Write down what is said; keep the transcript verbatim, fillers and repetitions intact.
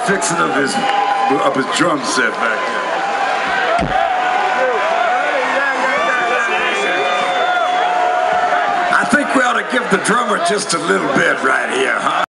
fixing of his of his drum set back there. I think we ought to give the drummer just a little bit right here, huh?